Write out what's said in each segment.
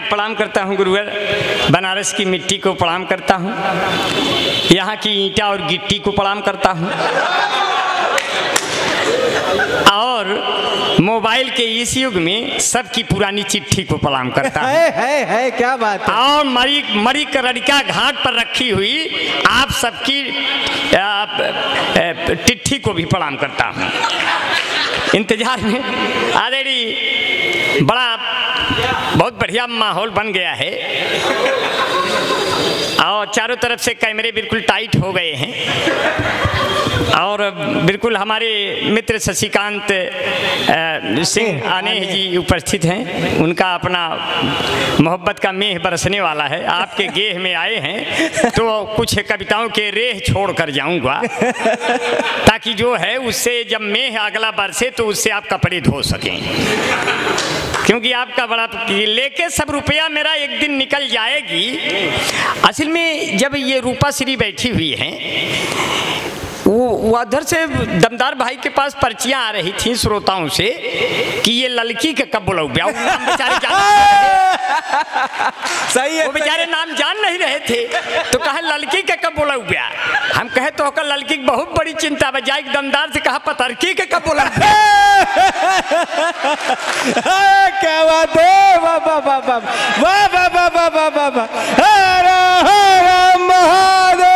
प्रणाम करता हूँ गुरुवर, बनारस की मिट्टी को प्रणाम करता हूँ, यहाँ की ईंटा और गिट्टी को प्रणाम करता हूँ, और मोबाइल के इस युग में सबकी पुरानी चिट्ठी को प्रणाम करता हूँ। है क्या बात है। और मरी करड़िका घाट पर रखी हुई आप सबकी चिट्ठी को भी प्रणाम करता हूँ। इंतजार में ऑलरेडी बहुत बढ़िया माहौल बन गया है और चारों तरफ से कैमरे बिल्कुल टाइट हो गए हैं और बिल्कुल हमारे मित्र शशिकांत सिंह आने जी उपस्थित हैं। उनका अपना मोहब्बत का मेह बरसने वाला है। आपके गेह में आए हैं तो कुछ कविताओं के रेह छोड़ कर जाऊंगा ताकि जो है उससे जब मेह अगला बरसे तो उससे आप कपड़े धो सकें, क्योंकि आपका बड़ा लेके सब रुपया मेरा एक दिन निकल जाएगी। असल में जब ये रूपा श्री बैठी हुई हैं वो उधर से दमदार भाई के पास पर्चियां आ रही थी श्रोताओं से कि ये लड़की के कब बुलाओ ब्याह, बेचारे सही है, वो बेचारे नाम जान नहीं रहे थे तो कहा लड़की के कब बुलाओ ब्याह। हम कहे तो लड़की की बहुत बड़ी चिंता बजाय दमदार से कहा पतरकी के कब बुलाओ। क्या बात है, वाह वाह वाह वाह वाह वाह वाह वाह वाह वाह वाह, हर हर महादेव।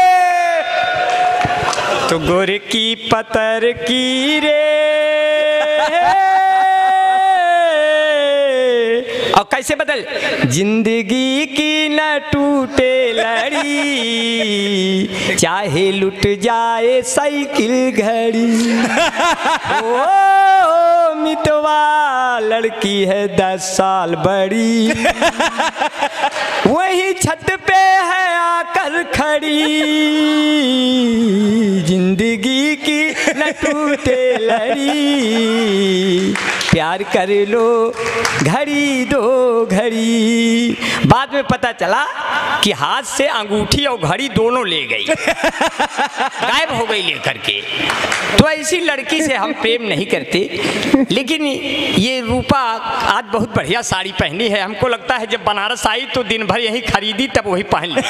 तो गोर की पतर की रे और कैसे बदल जिंदगी की न टूटे लड़ी, चाहे लुट जाए साइकिल घड़ी। ओ मितवा लड़की है 10 साल बड़ी, वही छत पे है आकर खड़ी, जिंदगी की न टूटे लड़ी, प्यार कर लो घड़ी दो घड़ी। बाद में पता चला कि हाथ से अंगूठी और घड़ी दोनों ले गई, गायब हो गई लेकर के। तो ऐसी लड़की से हम प्रेम नहीं करते, लेकिन ये रूपा आज बहुत बढ़िया साड़ी पहनी है। हमको लगता है जब बनारस आई तो दिन भर यही खरीदी तब वही पहन ली।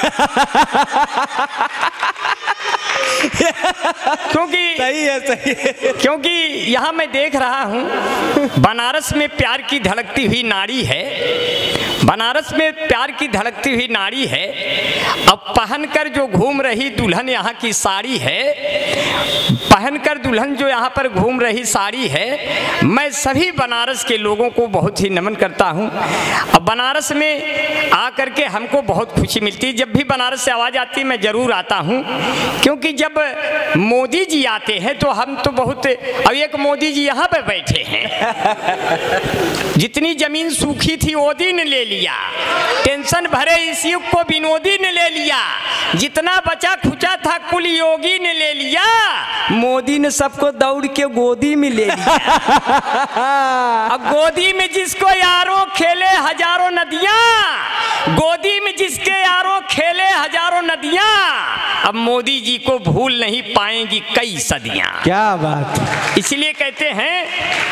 सही है, क्योंकि यहाँ मैं देख रहा हूँ बनारस में प्यार की धड़कती हुई नाड़ी है, बनारस में प्यार की धड़कती हुई नाड़ी है। अब पहनकर जो घूम रही दुल्हन यहाँ की साड़ी है, पहनकर दुल्हन जो यहाँ पर घूम रही साड़ी है, मैं सभी बनारस के लोगों को बहुत ही नमन करता हूँ। अब बनारस में आकर के हमको बहुत खुशी मिलती है। जब भी बनारस से आवाज़ आती है मैं ज़रूर आता हूँ, क्योंकि जब मोदी जी आते हैं तो हम तो बहुत, अब एक मोदी जी यहाँ पर बैठे हैं, जितनी जमीन सूखी थी मोदी ने ले लिया, टेंशन भरे इस युग को विनोदी ने ले लिया, जितना बचा खुचा था कुल योगी ने ले लिया, मोदी ने सबको दौड़ के गोदी में ले लिया। अब गोदी में जिसको यारों खेले हजारों नदियां, गोदी में जिसके यारों खेले हजारों नदियां, अब मोदी जी को भूल नहीं पाएंगी कई सदियां। क्या बात। इसलिए कहते हैं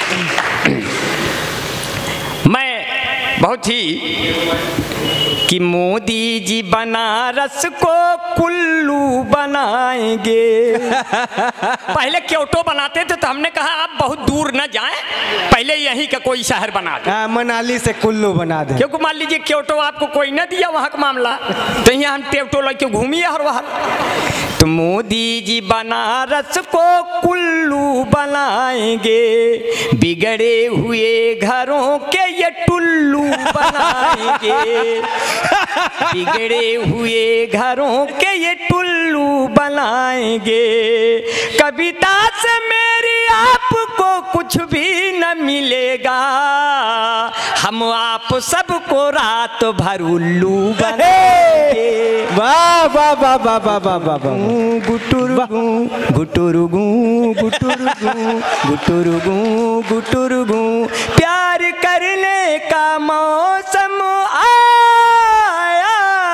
मैं बहुत ही कि मोदी जी बनारस को कुल्लू बनाएंगे। पहले क्योटो बनाते थे तो हमने कहा आप बहुत दूर न जाएं, पहले यहीं का कोई शहर बना दे, मनाली से कुल्लू बना दे, क्योंकि मान लीजिए क्योटो आपको कोई न दिया वहाँ का मामला, तो यहाँ हम क्योटो लेके घूमिए हर वहाँ। तो मोदी जी बनारस को कुल्लू बनाएंगे, बिगड़े हुए घरों के ये टुल्लू बनाएंगे, बिगड़े हुए घरों के ये टुल्लू बनाएंगे। कविता से मेरी आपको कुछ भी न मिलेगा, हम आप सबको रात भर उल्लू बनाएंगे। वाह वाह वाह वाह वाह वाह वाह वाह। गुटुरगू गुटुरगू गुटुरगू गुटुरगू गुटुरगू, प्यार करने का मौसम आया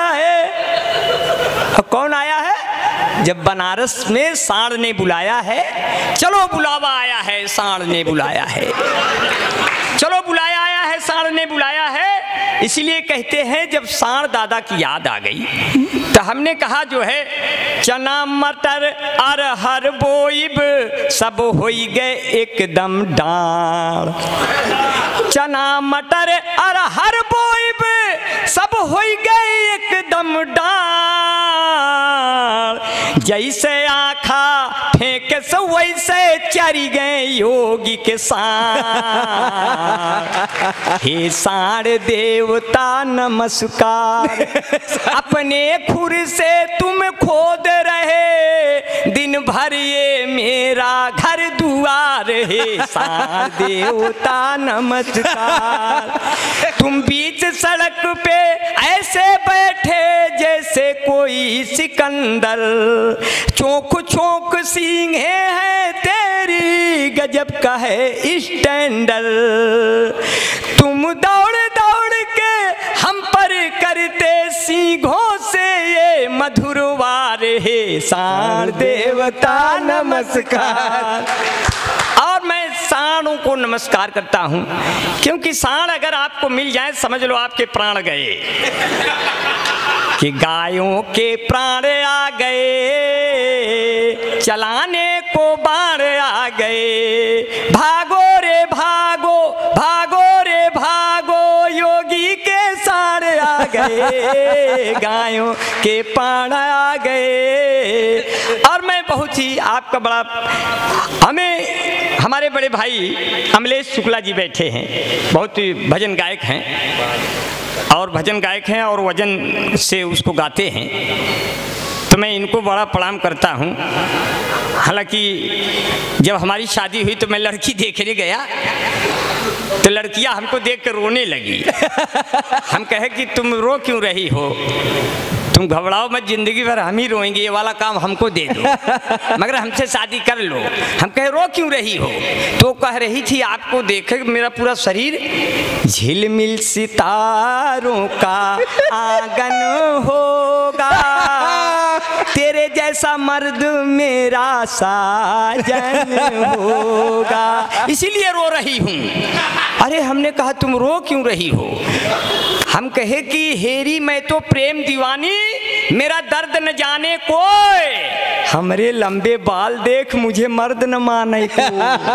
है। कौन आया है? जब बनारस में सांड ने बुलाया है, चलो बुलावा आया है, सांड ने बुलाया है, चलो बुलाया आया है, सांड ने बुलाया है। इसलिए कहते हैं जब साण दादा की याद आ गई तो हमने कहा जो है चना मटर अरहर बोइब सब होई गए एकदम डाल। चना मटर अरहर बोइब सब होई गए एकदम डाल। जैसे आखा फेंक से वैसे चरी गए योगी के साण। हे साण देवता नमस्कार, अपने खुर से तुम खोद रहे दिन भर ये मेरा घर दुआर। हे साण देवता नमस्कार, तुम बीच सड़क पे ऐसे बैठे जैसे कोई सिकंदर। चौक चौक सींगे हैं तेरी गजब का है स्टैंडर। तुम दौड़ दौड़ के हम पर करते सींघों से ये मधुर वार। हे साण देवता नमस्कार। और मैं साणों को नमस्कार करता हूं क्योंकि साण अगर आपको मिल जाए समझ लो आपके प्राण गए। कि गायों के प्राण आ गए, चलाने को बाण आ गए। भागो रे भागो, भागो रे भागो, योगी के साण आ गए, गायों के प्राण आ गए। और मैं बहुत ही आपका बड़ा, हमारे बड़े भाई अमलेश शुक्ला जी बैठे हैं, बहुत ही भजन गायक हैं और वजन से उसको गाते हैं, तो मैं इनको बड़ा प्रणाम करता हूँ। हालांकि जब हमारी शादी हुई तो मैं लड़की देखने गया तो लड़कियां हमको देख कर रोने लगी। हम कहे कि तुम रो क्यों रही हो, तुम घबराओ मत, जिंदगी भर हम ही रोएंगे, ये वाला काम हमको दे दो, मगर हमसे शादी कर लो। हम कहे रो क्यों रही हो, तो कह रही थी आपको देखे मेरा पूरा शरीर झिलमिल सितारों का आंगन होगा, तेरे जैसा मर्द मेरा साजन होगा, इसीलिए रो रही हूँ। अरे हमने कहा तुम रो क्यों रही हो, हम कहे कि हेरी मैं तो प्रेम दीवानी, मेरा दर्द न जाने कोई, हमरे लंबे बाल देख मुझे मर्द न माने को।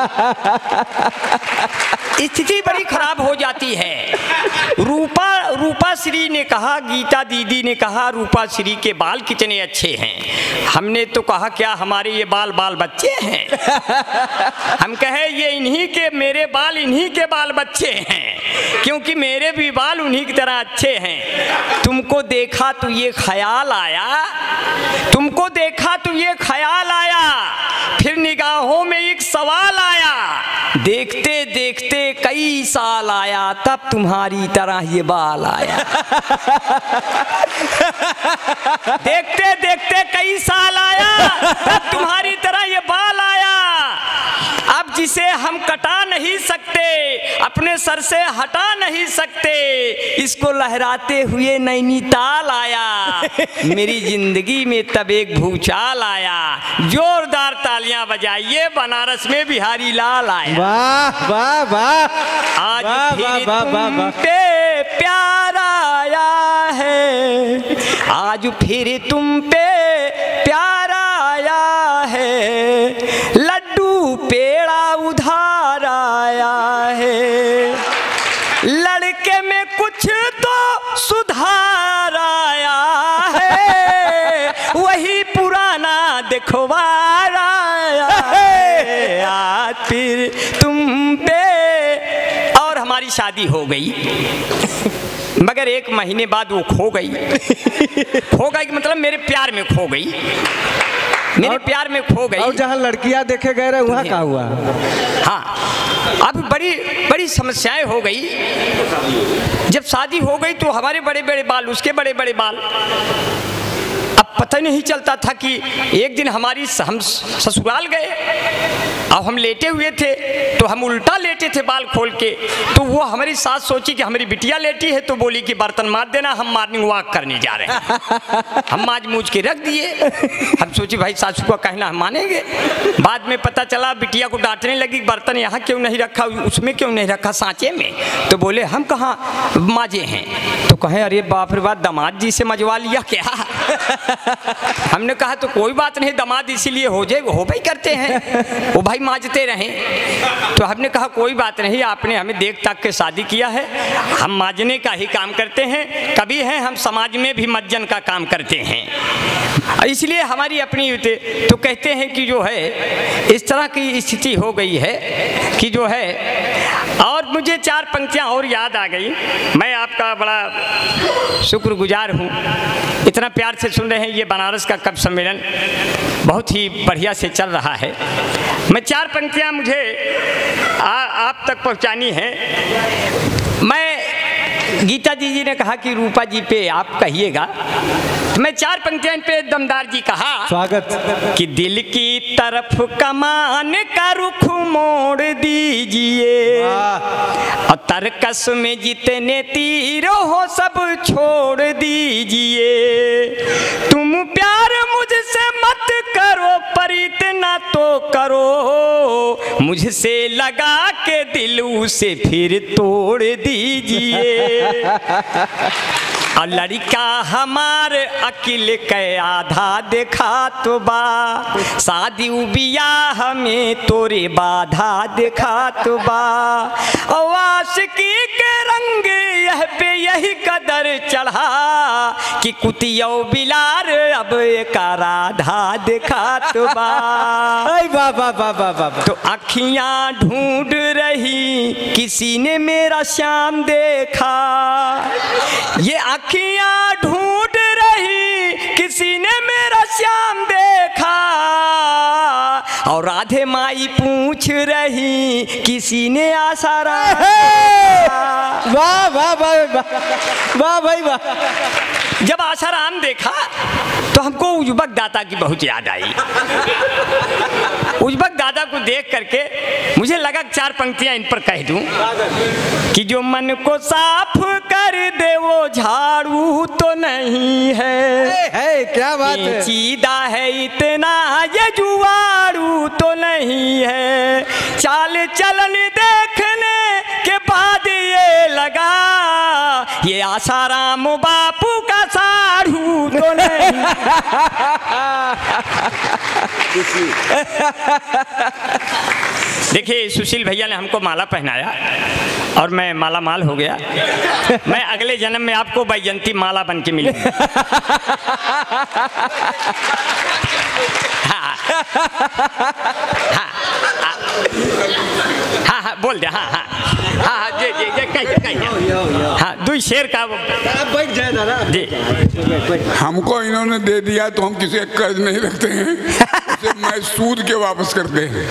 स्थिति बड़ी खराब हो जाती है। रूपा श्री ने कहा, गीता दीदी ने कहा रूपा श्री के बाल कितने अच्छे हैं। हमने तो कहा क्या हमारे ये बाल बाल बच्चे हैं। हम कहे ये इन्हीं के, मेरे बाल इन्हीं के बाल बच्चे हैं, क्योंकि मेरे भी बाल उन्हीं की तरह अच्छे हैं। तुमको देखा तो ये ख्याल आया, तुमको देखा तो ये ख्याल आया, फिर निगाहों में एक सवाल आया, देखते देखते कई साल आया, तब तुम्हारी तरह ये बाल आया। देखते देखते कई साल आया, तब तुम्हारी तरह ये बाल आया। अब जिसे हम कटा नहीं सकते, अपने सर से हटा नहीं सकते, इसको लहराते हुए नैनीताल आया। मेरी जिंदगी में तब एक भूचाल आया। जोरदार तालियां बजाइए, बनारस में बिहारी लाल आया। वाह वाह वाह, आज फिर तुम पे प्यार आया है, आज फिर तुम पे प्यार आया है, लड्डू पेड़ा उधार आया है, लड़के में कुछ तो सुधार आया है, वही पुराना दिखवार आया है, आज फिर तुम पे। और हमारी शादी हो गई, मगर 1 महीने बाद वो खो गई। खो गई मतलब मेरे प्यार में खो गई, मेरे प्यार में खो गई। और जहाँ लड़कियां देखे गए रहे वहाँ क्या हुआ? हाँ, अब बड़ी बड़ी समस्याएं हो गई। जब शादी हो गई तो हमारे बड़े बड़े बाल, उसके बड़े बड़े बाल। अब अब पता नहीं चलता था कि एक दिन हम ससुराल गए, अब हम लेटे हुए थे तो हम उल्टा लेटे थे बाल खोल के, तो वो हमारी सास सोची कि हमारी बिटिया लेटी है, तो बोली कि बर्तन मार देना, हम मॉर्निंग वॉक करने जा रहे हैं। हम माज मूझ के रख दिए। हम सोची भाई सासू का कहना हम मानेंगे। बाद में पता चला बिटिया को डांटने लगी, बर्तन यहाँ क्यों नहीं रखा, उसमें क्यों नहीं रखा, सांचे में। तो बोले हम कहाँ माजे हैं। तो कहें अरे बाप रे बाप, दामाद जी से मजवा लिया क्या। हमने कहा तो कोई बात नहीं, दामाद इसीलिए हो भाई करते हैं, वो भाई माजते रहें। तो हमने कहा कोई बात नहीं, आपने हमें देख ताक के शादी किया है, हम माजने का ही काम करते हैं, कभी हैं हम समाज में भी मज्जन का काम करते हैं, इसलिए हमारी अपनी होते। तो कहते हैं कि जो है इस तरह की स्थिति हो गई है कि जो है। और मुझे 4 पंक्तियाँ और याद आ गई। मैं आपका बड़ा शुक्रगुजार हूँ, इतना प्यार से सुन रहे हैं। ये बनारस का कवि सम्मेलन बहुत ही बढ़िया से चल रहा है। मैं 4 पंक्तियाँ मुझे आप तक पहुँचानी है। मैं गीता जी ने कहा कि रूपा जी पे आप कहिएगा, तो मैं 4 पंक्तियाँ पे दमदार जी कहा स्वागत कि दिल की तरफ कमान का रुख मोड़ दीजिए, और तरकस में जितने तीर हो सब छोड़ दीजिए। तुम प्यार मुझसे मत करो पर इतना तो करो, मुझसे लगा के दिल उसे फिर तोड़ दीजिए। और लड़का हमार अकिल के आधा देखा तो बा, शादी बियाह में तोरे बाधा देखा तो बा। और आशिकी के रंग यह पे यही कदर चढ़ा कि कुतियो बिलार अब एक राधा देखा तो बा। तो अखियां ढूंढ रही किसी ने मेरा श्याम देखा, ये अखियां ढूंढ रही किसी ने मेरा श्याम देखा, और राधे माई पूछ रही किसी ने आसाराम। वाह वाह वाह वाह भाई वाह। जब आसाराम देखा तो हमको उजबक दाता की बहुत याद आई। उजबक दादा को देख करके मुझे लगा 4 पंक्तियां इन पर कह दूं कि जो मन को साफ कर दे वो झाड़ू तो नहीं है, क्या बात है, चीदा है इतना ये जुआड़ू तो नहीं है। चाल चलन देखने के बाद ये लगा ये आसाराम बापू का साढ़ू तो नहीं। देखिए सुशील भैया ने हमको माला पहनाया और मैं माला माल हो गया। मैं अगले जन्म में आपको बैजंती माला बन के मिलूंगा। हाँ हाँ हाँ बोल दे। हाँ हाँ हाँ हाँ जी जी जी कहिए। हाँ 2 शेर का बैठ जाए दादा जी। हमको इन्होंने दे दिया तो हम किसी का कर्ज नहीं रखते हैं, उसे मैं सूद के वापस करते हैं।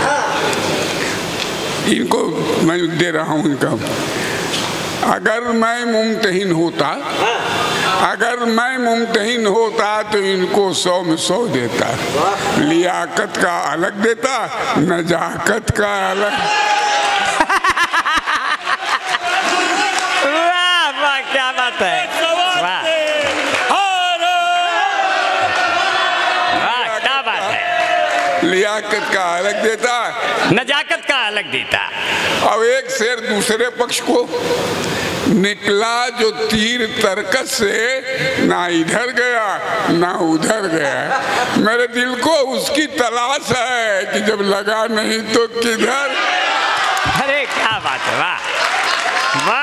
इनको मैं दे रहा हूँ इनका। अगर मैं मुमतहिन होता, अगर मैं मुमतहिन होता तो इनको 100 में 100 देता। लियाकत का अलग देता, नजाकत का अलग। वाह वाह क्या बात है, वाह वाह क्या बात है। लियाकत का अलग देता, नजाकत का अलग देता। अब एक शेर दूसरे पक्ष को, निकला जो तीर तरकस से ना इधर गया ना उधर गया, मेरे दिल को उसकी तलाश है कि जब लगा नहीं तो किधर। अरे क्या बात है, वाह वाह।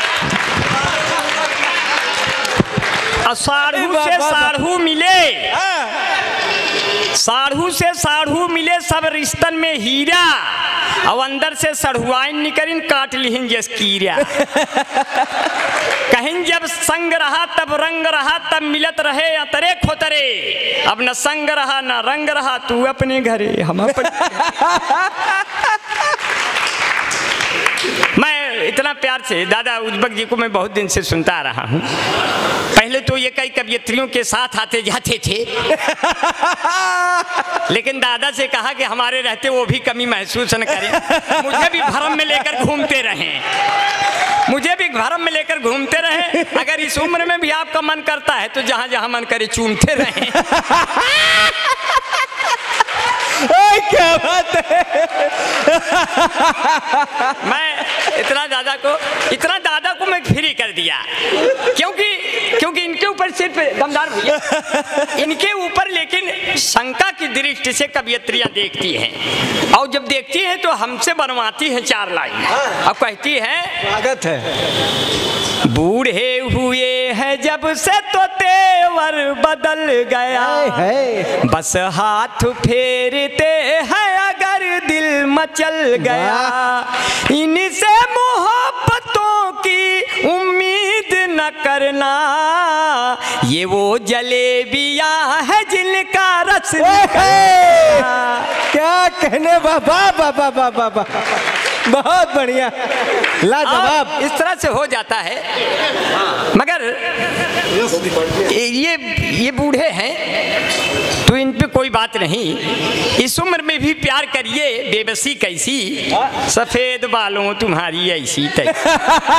साढ़ू से साढ़ू मिले, साढ़ू से साढ़ू मिले सब रिश्तन में हीरा, और अंदर से सढ़ुआइन निकरिन काट लिहिन जस कीरा। कहीं जब संग रहा तब रंग रहा, तब मिलत रहे अतरे खोतरे, अब न संग रहा न रंग रहा, तू अपने घरे हम अपने। मैं इतना प्यार से दादा उज्बक जी को मैं बहुत दिन से सुनता आ रहा हूँ। पहले तो ये कई कवियत्रियों के साथ आते जाते थे, लेकिन दादा से कहा कि हमारे रहते वो भी कमी महसूस न करें, मुझे भी भरम में लेकर घूमते रहें, मुझे भी भरम में लेकर घूमते रहें। अगर इस उम्र में भी आपका मन करता है तो जहाँ जहाँ मन करे चूमते रहें। क्या बात है। मैं इतना दादा को मैं फ्री कर दिया, क्योंकि इनके ऊपर सिर्फ दमदार भैया, इनके ऊपर लेकिन शंका की दृष्टि से कवियत्रियां देखती हैं, और जब देखती हैं तो हमसे बनवाती हैं 4 लाइन। अब कहती है, स्वागत है। बूढ़े हुए हैं जब से तो तेवर बदल गया है, बस हाथ फेरते हैं अगर दिल मचल गया, इनसे मोहब्बतों की उम्मीद न करना, ये वो जलेबियां है जिनका रस क्या कहने। बाबा बाबा बाबा बाबा, बहुत बढ़िया, लाजवाब। इस तरह से हो जाता है। मगर ये बूढ़े हैं तो इन पे कोई बात नहीं, इस उम्र में भी प्यार करिए, बेबसी कैसी, सफेद बालों तुम्हारी ऐसी तैसी।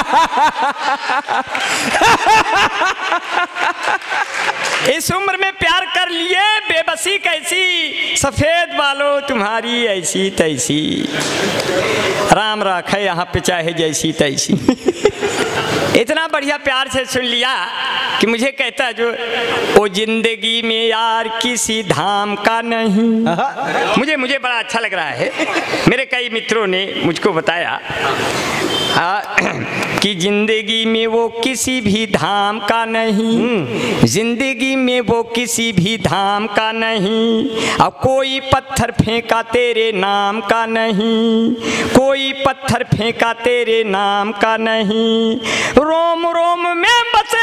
इस उम्र में प्यार कर लिए, बेबसी कैसी, सफेद बालों तुम्हारी ऐसी तैसी, राम राखे यहाँ पे चाहे जैसी तैसी। इतना बढ़िया प्यार से सुन लिया कि मुझे कहता है जो ओ जिंदगी में यार किसी धाम का नहीं। मुझे बड़ा अच्छा लग रहा है, मेरे कई मित्रों ने मुझको बताया कि जिंदगी में वो किसी भी धाम का नहीं, जिंदगी में वो किसी भी धाम का नहीं, अब कोई पत्थर फेंका तेरे नाम का नहीं, कोई पत्थर फेंका तेरे नाम का नहीं, रोम रोम में बसे,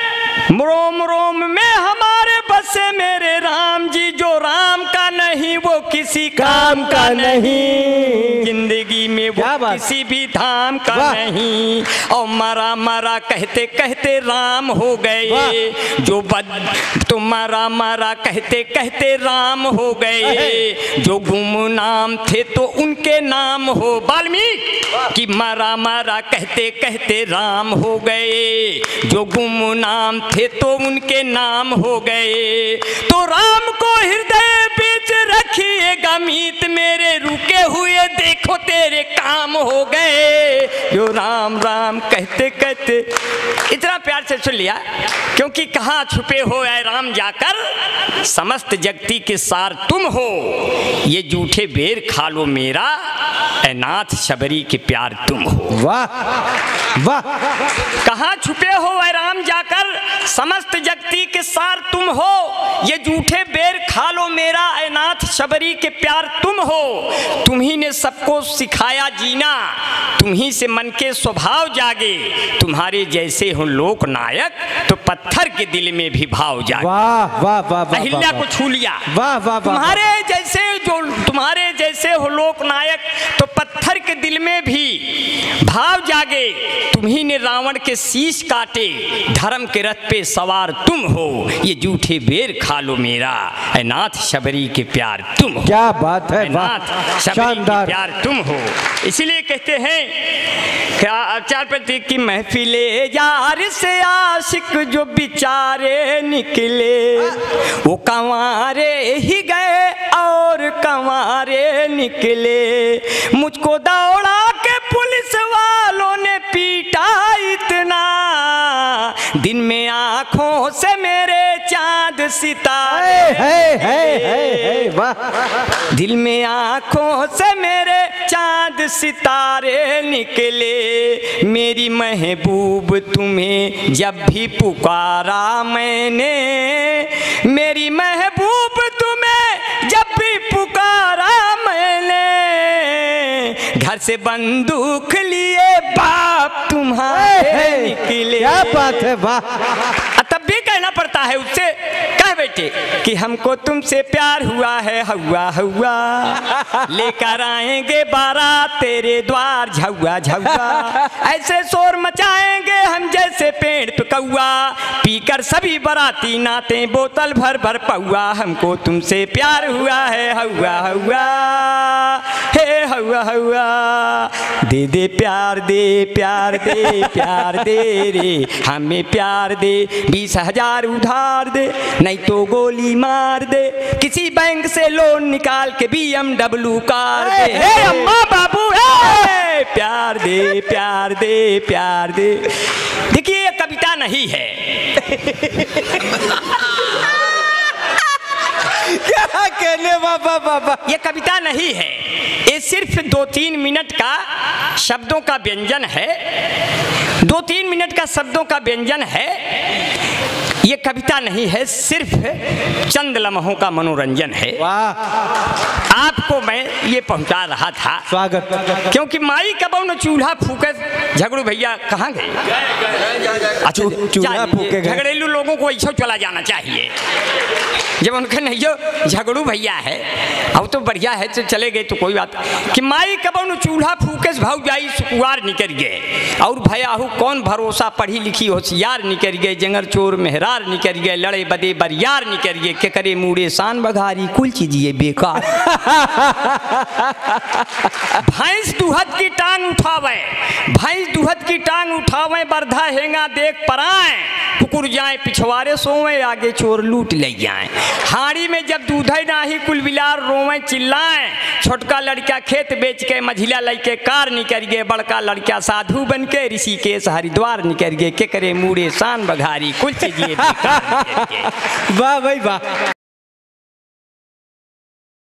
रोम रोम में हमारे बसे मेरे राम जी, जो राम का नहीं वो किसी काम का नहीं, जिंदगी में वो किसी भी धाम का नहीं, और मरा मरा कहते कहते राम हो गए, जो तो मरा मरा कहते कहते राम हो गए, जो गुमनाम थे तो उनके नाम हो, वाल्मीकि कि मरा मरा कहते कहते राम हो गए, जो गुमनाम थे तो उनके नाम हो गए, तो राम को हृदय बीच रखिएगा मीत मेरे, रुके हुए देखो तेरे काम हो गए, जो राम राम कहते कहते। इतना प्यार से सुन लिया, क्योंकि कहाँ छुपे हो ऐ राम जाकर, समस्त जगती के सार तुम हो, ये जूठे बेर खा लो मेरा, ऐ नाथ शबरी के प्यार तुम हो। वाह वाह। कहाँ छुपे हो ऐ राम जाकर, समस्त जगती के सार तुम हो, ये जूठे बेर खा लो मेरा, ऐ नाथ शबरी के प्यार तुम हो, तुम्ही ने सबको सिखाया जीना, तुम्ही से मन के स्वभाव जागे, तुम्हारे जैसे हो लोक नायक तो पत्थर के दिल में भी भाव जागे। वाह वाह वाह। अहिल्या को छू लिया, वाह वाह। तुम्हारे जैसे जो तुम्हारे जैसे हो लोक नायक तो पत्थर के दिल में भी भाव जागे, तुम्ही ने रावण के शीश काटे, धर्म के रथ पे सवार तुम हो, ये जूठे बेर खा लो मेरा, ऐ नाथ शबरी के प्यार तुम हो। क्या बात है, नाथ शबरी के प्यार तुम हो। इसीलिए कहते हैं चार प्रतीक की महफिले यार से आशिक जो बिचारे निकले, वो कंवारे ही गए और कंवारे निकले, मुझको दौड़ा के पुलिस वालों ने पीटा इतना, दिन में आंखों से मेरे चांद सितारे, है वाह, दिल में आंखों से मेरे चांद सितारे निकले, मेरी महबूब तुम्हें जब भी पुकारा मैंने, मेरी महबूब तुम्हें जब भी पुकारा मैंने, घर से बंदूक लिए बाप तुम्हारे निकले। क्या बात है, वाह। तब भी कहना पड़ता है उससे, कह बेटे कि हमको तुमसे प्यार हुआ है हवा हवा, लेकर आएंगे बारात तेरे द्वार झुआ झुआ, ऐसे शोर मचाएंगे हम जैसे पेड़ पे कौआ, पीकर सभी बाराती नाते बोतल भर भर पौआ, हमको तुमसे प्यार हुआ है हवा हवा, हे हवा हवा, दे दे प्यार दे प्यार दे प्यार दे रे, हमें प्यार दे 20,000 उधार दे, नहीं तो गोली मार दे, किसी बैंक से लोन निकाल के BMW कार दे, हे अम्मा बाबू हे प्यार दे प्यार दे प्यार दे। देखिए ये कविता नहीं है क्या कहने बाबा बाबा, ये कविता नहीं है, ये सिर्फ 2-3 मिनट का शब्दों का व्यंजन है, 2-3 मिनट का शब्दों का व्यंजन है, ये कविता नहीं है, सिर्फ चंद लम्हों का मनोरंजन है। वाह आपको मैं ये पहुंचा रहा था, स्वागत। क्योंकि माई कबो न चूल्हा फूके, झगड़ू भैया कहाँ गए? अच्छा चूल्हा फूके गए। झगड़ेलू लोगों को ऐसा चला जाना चाहिए, जब उनके नहीं जो झगड़ू भैया है अब तो बढ़िया है, तो चले गए तो कोई बात कि माई कबो न चूल्हा फूके भाव जाई सुकुआर निकल गए, और भयाहू कौन भरोसा पढ़ी लिखी होशियार निकल गए, जंगर चोर मेहरार निकल गए, लड़े बदे बरियार निकल गए, के करे मूड़े शान बघारी कुल चीजिए बेकार। भैंस दुहत की टांग उठावे, भैंस दुहत की टांग उठावे, बरधा हेंगा देख पराए, कुकुर जाए पिछवाड़े सोवे, आगे चोर लूट ले जाए, हाड़ी में जब दूध नाही कुल बिलार रोवे चिल्लाए, छोटका लड़का खेत बेच के मझिला लड़के कार निकल गए, बड़का लड़का साधु बन के ऋषिकेश हरिद्वार निकल गए, के करे मूड़े शान बघारी कुल चीजिए बेकार निकल गए। वाह भाई वाह।